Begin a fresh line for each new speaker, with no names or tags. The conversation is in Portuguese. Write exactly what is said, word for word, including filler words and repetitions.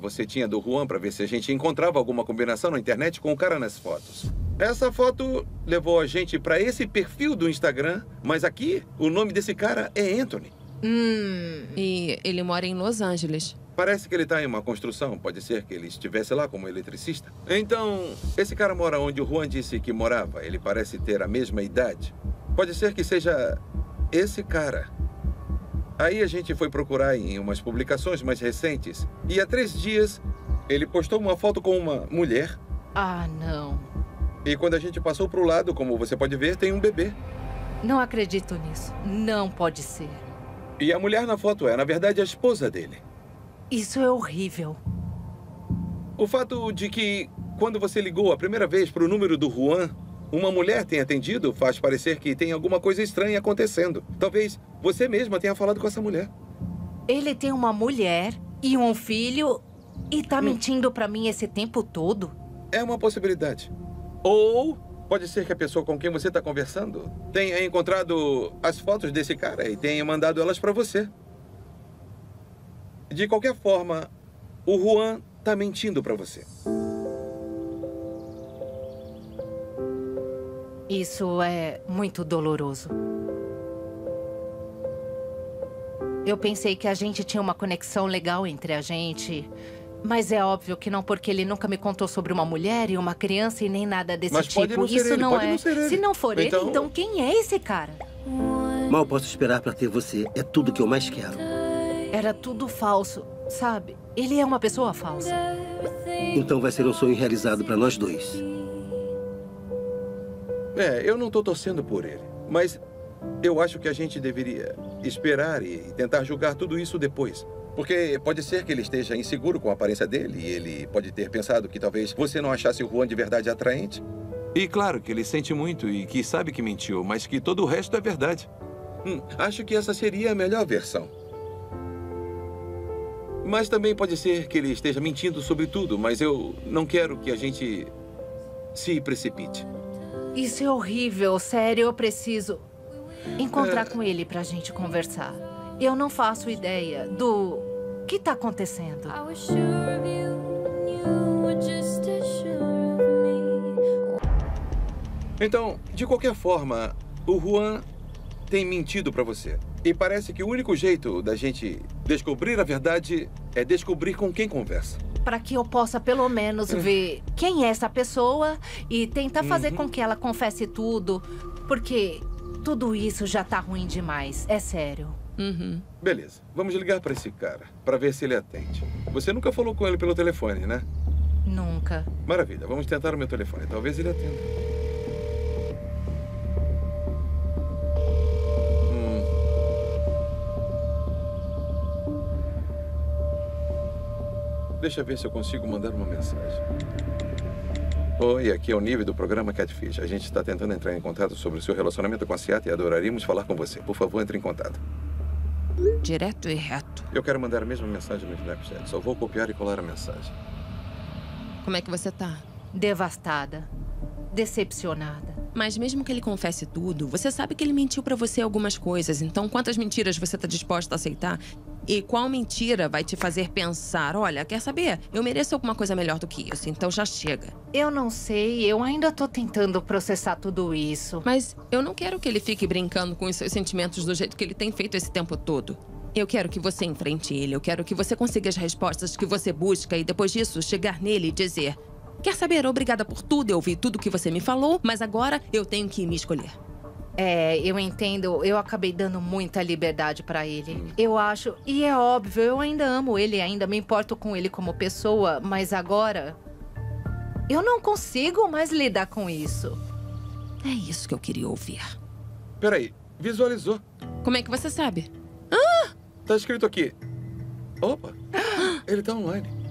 você tinha do Juan para ver se a gente encontrava alguma combinação na internet com o cara nas fotos. Essa foto levou a gente para esse perfil do Instagram, mas aqui o nome desse cara é Anthony.
Hum. E ele mora em Los Angeles.
Parece que ele está em uma construção. Pode ser que ele estivesse lá como eletricista. Então, esse cara mora onde o Juan disse que morava. Ele parece ter a mesma idade. Pode ser que seja esse cara. Aí a gente foi procurar em umas publicações mais recentes. E há três dias, ele postou uma foto com uma mulher.
Ah, não.
E quando a gente passou para o lado, como você pode ver, tem um bebê.
Não acredito nisso. Não pode ser.
E a mulher na foto é, na verdade, a esposa dele.
Isso é horrível.
O fato de que, quando você ligou a primeira vez para o número do Juan, uma mulher tenha atendido faz parecer que tem alguma coisa estranha acontecendo. Talvez você mesma tenha falado com essa mulher.
Ele tem uma mulher e um filho e tá hum. mentindo para mim esse tempo todo?
É uma possibilidade. Ou pode ser que a pessoa com quem você está conversando tenha encontrado as fotos desse cara e tenha mandado elas para você. De qualquer forma, o Juan está mentindo para você.
Isso é muito doloroso. Eu pensei que a gente tinha uma conexão legal entre a gente, mas é óbvio que não, porque ele nunca me contou sobre uma mulher e uma criança e nem nada desse
mas
tipo.
Pode não ser
Isso
ele,
não
pode
é.
Não ser ele.
Se não for
então...
ele, então quem é esse cara?
Mal posso esperar para ter você. É tudo que eu mais quero.
Era tudo falso, sabe? Ele é uma pessoa falsa.
Então vai ser um sonho realizado para nós dois.
É, eu não tô torcendo por ele, mas eu acho que a gente deveria esperar e tentar julgar tudo isso depois. Porque pode ser que ele esteja inseguro com a aparência dele e ele pode ter pensado que talvez você não achasse o Juan de verdade atraente. E claro que ele sente muito e que sabe que mentiu, mas que todo o resto é verdade. Hum, acho que essa seria a melhor versão. Mas também pode ser que ele esteja mentindo sobre tudo, mas eu não quero que a gente se precipite.
Isso é horrível, sério, eu preciso encontrar é... com ele pra gente conversar. Eu não faço ideia do que tá acontecendo.
Então, de qualquer forma, o Juan tem mentido pra você. E parece que o único jeito da gente descobrir a verdade é descobrir com quem conversa.
Para que eu possa, pelo menos, ver quem é essa pessoa e tentar fazer uhum. com que ela confesse tudo. Porque tudo isso já tá ruim demais, é sério.
Uhum.
Beleza, vamos ligar para esse cara, para ver se ele atende. Você nunca falou com ele pelo telefone, né?
Nunca.
Maravilha, vamos tentar o meu telefone, talvez ele atenda. Deixa eu ver se eu consigo mandar uma mensagem. Oi, aqui é o nível do programa Catfish. A gente está tentando entrar em contato sobre o seu relacionamento com a Seattle e adoraríamos falar com você. Por favor, entre em contato.
Direto e reto.
Eu quero mandar a mesma mensagem no Snapchat. Só vou copiar e colar a mensagem.
Como é que você tá?
Devastada. Decepcionada.
Mas mesmo que ele confesse tudo, você sabe que ele mentiu pra você algumas coisas. Então, quantas mentiras você tá disposta a aceitar? E qual mentira vai te fazer pensar, olha, quer saber? Eu mereço alguma coisa melhor do que isso, então já chega.
Eu não sei, eu ainda tô tentando processar tudo isso.
Mas eu não quero que ele fique brincando com os seus sentimentos do jeito que ele tem feito esse tempo todo. Eu quero que você enfrente ele, eu quero que você consiga as respostas que você busca e depois disso chegar nele e dizer: quer saber, obrigada por tudo, eu ouvi tudo que você me falou, mas agora eu tenho que me escolher.
É, eu entendo. Eu acabei dando muita liberdade pra ele. Eu acho... E é óbvio, eu ainda amo ele, ainda me importo com ele como pessoa, mas agora... eu não consigo mais lidar com isso.
É isso que eu queria ouvir.
Peraí, visualizou.
Como é que você sabe?
Ah! Tá escrito aqui. Opa, ele tá online.